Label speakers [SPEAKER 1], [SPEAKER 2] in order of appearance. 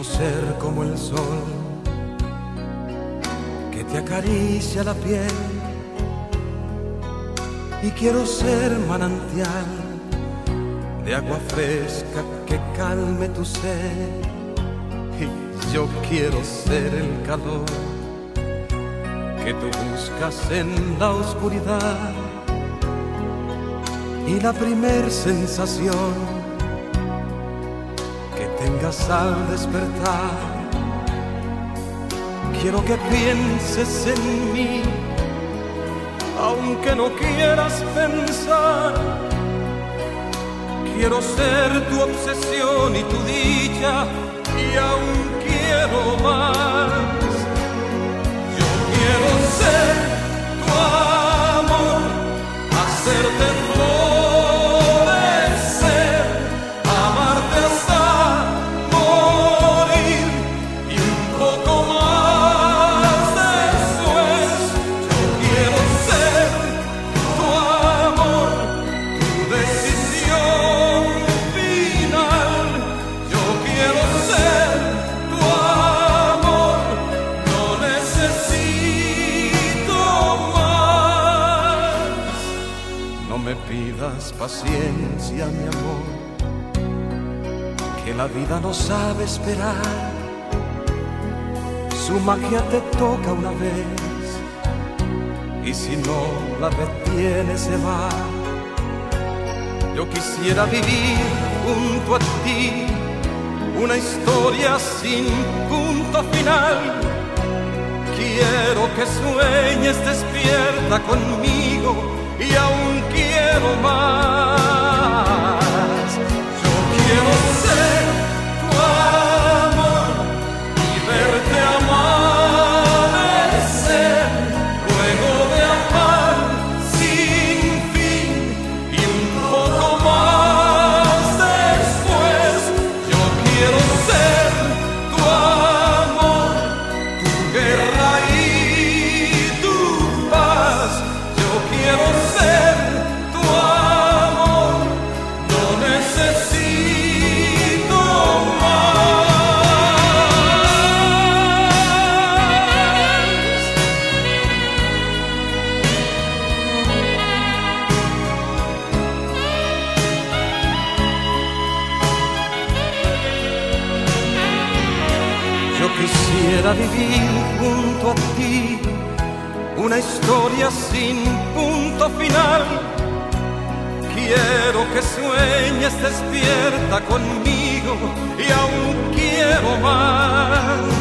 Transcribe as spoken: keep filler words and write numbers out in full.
[SPEAKER 1] Quiero ser como el sol que te acaricia la piel, y quiero ser manantial de agua fresca que calme tu sed. Y yo quiero ser el calor que tú buscas en la oscuridad, y la primer sensación que tengas al despertar. Quiero que pienses en mí, aunque no quieras pensar. Quiero ser tu obsesión y tu dicha, y aún quiero más. Yo quiero ser tu amor, hacerte florecer, amarte hasta morir y un poco más después. Yo quiero ser tu amor, tu decisión final. Yo quiero ser tu amor, no necesito más. No me pidas paciencia, mi amor, que la vida no sabe esperar. Su magia te toca una vez, y si no la detiene se va. Yo quisiera vivir junto a ti una historia sin punto final. Quiero que sueñes despierta conmigo, y aún quiero más. Yo quiero ser tu amor y verte amanecer, luego de amar sin fin y un poco más después. Yo quiero ser tu amor, tu guerra y tu paz. Yo quiero ser tu amor, no necesito Yo quisiera vivir junto a ti una historia sin punto final. Quiero que sueñes despierta conmigo, y aún quiero más.